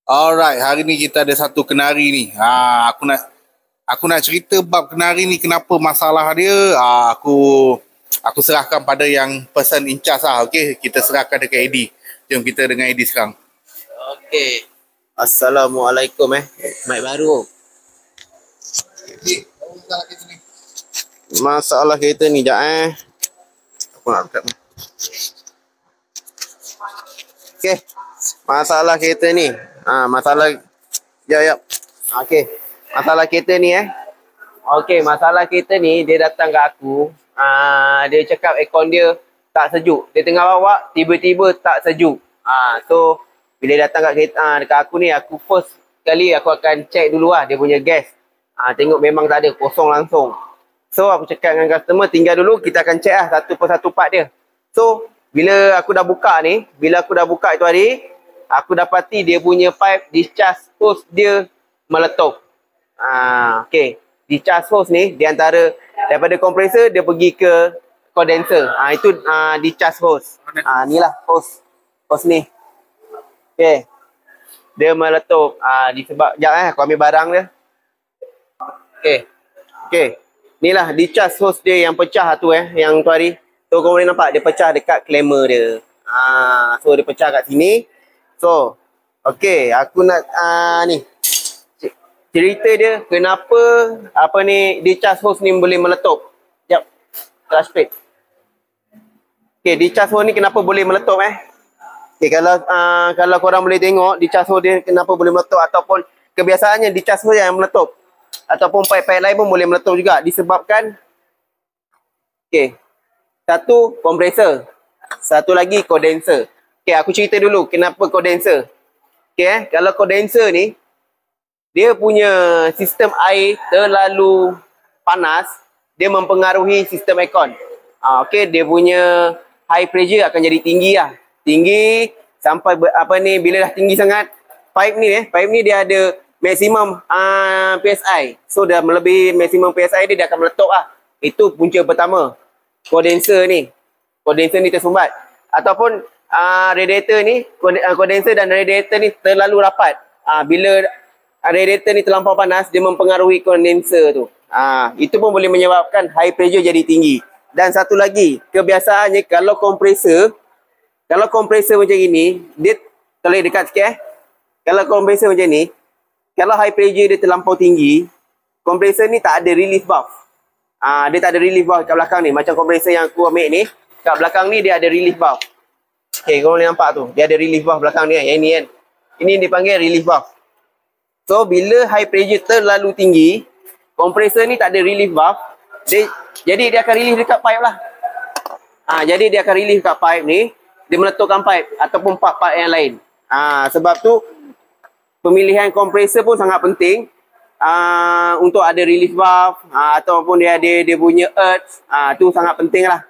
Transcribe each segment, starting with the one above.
Alright, hari ni kita ada satu kenari ni. Aku nak cerita bab kenari ni, kenapa masalah dia. Aku serahkan pada yang person in charge lah. Okey, kita serahkan dekat Eddie. Jom kita dengan Eddie sekarang. Okey. Assalamualaikum Mic baru. Masalah kereta ni jap Aku nak dekat. Okey. Masalah kereta ni. Masalah ya. Okey. Masalah kereta ni Okey, masalah kereta ni dia datang ke aku. Dia cakap aircon dia tak sejuk. Dia tengah bawa tiba-tiba tak sejuk. So bila datang kat kereta dekat aku ni, aku first kali aku akan check dulu dia punya gas. Tengok memang tak ada, kosong langsung. So aku cakap dengan customer, tinggal dulu kita akan check satu persatu part dia. So bila aku dah buka itu hari, aku dapati dia punya pipe discharge hose dia meletup. Okey, discharge hose ni di antara daripada kompresor dia pergi ke condenser. Itu discharge hose. Inilah hose ni. Okey. Dia meletup. Disebab jap aku ambil barang dia. Okey. Inilah discharge hose dia yang pecah tu yang tu hari. So kau boleh nampak dia pecah dekat clamor dia. So dia pecah kat sini. So okey, aku nak ni cerita dia kenapa discharge hose ni boleh meletup. Jap. Flash plate. Okey, discharge hose ni kenapa boleh meletup Okey, kalau korang boleh tengok discharge hose dia kenapa boleh meletup, ataupun kebiasaannya discharge hose yang meletup, ataupun pipe-pipe lain pun boleh meletup juga disebabkan satu kompresor, satu lagi condenser. Okey, aku cerita dulu kenapa condenser. Okey, kalau condenser ni dia punya sistem air terlalu panas, dia mempengaruhi sistem aircon. Okey, dia punya high pressure akan jadi tinggi tinggi sampai bila dah tinggi sangat, pipe ni dia ada maksimum PSI. So dah melebihi maksimum PSI dia akan meletup Itu punca pertama. Condenser ni tersumbat, ataupun radiator ni, condenser dan radiator ni terlalu rapat. Bila radiator ni terlampau panas, dia mempengaruhi condenser tu. Itu pun boleh menyebabkan high pressure jadi tinggi. Dan satu lagi, kebiasaannya kalau kompresor macam ini, dia terlalu dekat sikit Kalau kompresor macam ni, kalau high pressure dia terlampau tinggi, kompresor ni tak ada release valve. Dia tak ada release valve kat belakang ni. Macam kompresor yang aku ambil ni, kat belakang ni dia ada release valve. Okey, korang boleh nampak tu. Dia ada release valve belakang ni yang ini Ini dipanggil release valve. So bila high pressure terlalu tinggi, kompresor ni tak ada release valve, jadi dia akan release dekat pipe lah. Jadi dia akan release dekat pipe ni, dia meletupkan pipe ataupun part-part yang lain. Sebab tu pemilihan kompresor pun sangat penting. Untuk ada release valve, ataupun dia punya earth, tu sangat penting lah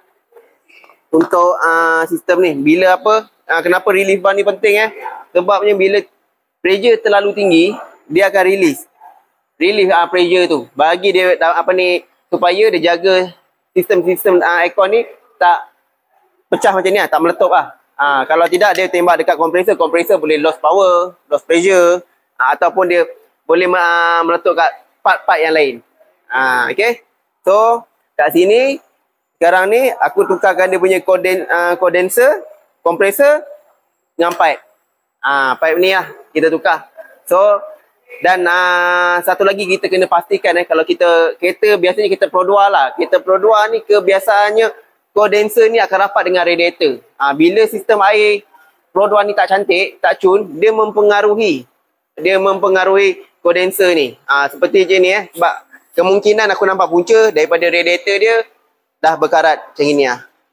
untuk sistem ni. Bila kenapa release valve ni penting sebabnya bila pressure terlalu tinggi, dia akan release pressure tu, bagi dia supaya dia jaga sistem aircon ni tak pecah macam ni, tak meletup kalau tidak dia tembak dekat kompresor boleh lost power, lost pressure, ataupun dia boleh meletup kat part-part yang lain. Okey. So kat sini sekarang ni aku tukarkan dia punya condenser, kompresor dengan pipe. Pipe ni kita tukar. So dan satu lagi kita kena pastikan kalau kereta biasanya kita Pro 2 lah. Kereta Pro 2 ni kebiasaannya condenser ni akan rapat dengan radiator. Bila sistem air Pro 2 ni tak cantik, tak cun, dia mempengaruhi condenser ni. Seperti je ni sebab kemungkinan aku nampak punca daripada radiator dia dah berkarat macam ni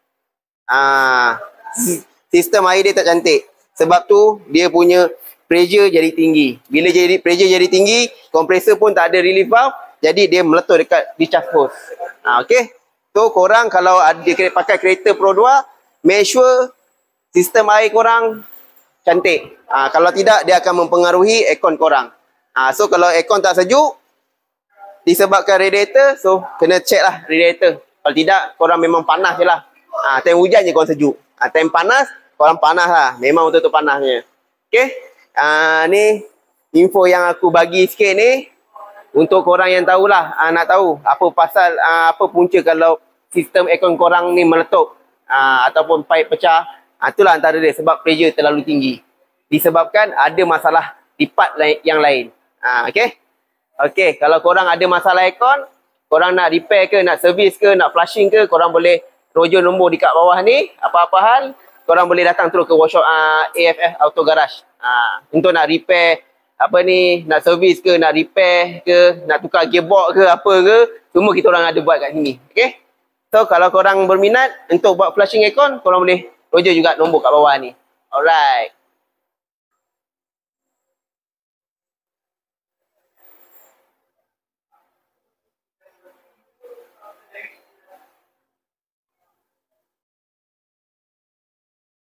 sistem air dia tak cantik. Sebab tu dia punya pressure jadi tinggi. Bila pressure jadi tinggi, kompresor pun tak ada relief valve, jadi dia meletup dekat discharge hose. Okey. So korang kalau pakai kereta Pro 2, make sure sistem air korang cantik. Kalau tidak, dia akan mempengaruhi aircon korang. So kalau aircon tak sejuk disebabkan radiator, so kena check lah radiator. Kalau tidak, korang memang panas je lah. Time hujan je korang sejuk. Time panas, korang panas lah. Memang betul-betul panasnya. Okay. Ni info yang aku bagi sikit ni untuk korang yang tahulah, nak tahu apa pasal, apa punca kalau sistem aircon korang ni meletup ataupun pipe pecah. Itulah antara dia, sebab pressure terlalu tinggi. Disebabkan ada masalah di part yang lain. Okay? Okay, kalau korang ada masalah aircon, korang nak repair ke, nak service ke, nak flushing ke, korang boleh rojo nombor dekat bawah ni. Apa-apa hal, korang boleh datang terus ke workshop AFF Auto Garage. Untuk nak repair, nak servis ke, nak repair ke, nak tukar gearbox ke, apa ke, semua kita orang ada buat kat sini. Okay? So, kalau korang berminat untuk buat flushing aircon, korang boleh rojo juga nombor kat bawah ni. Alright.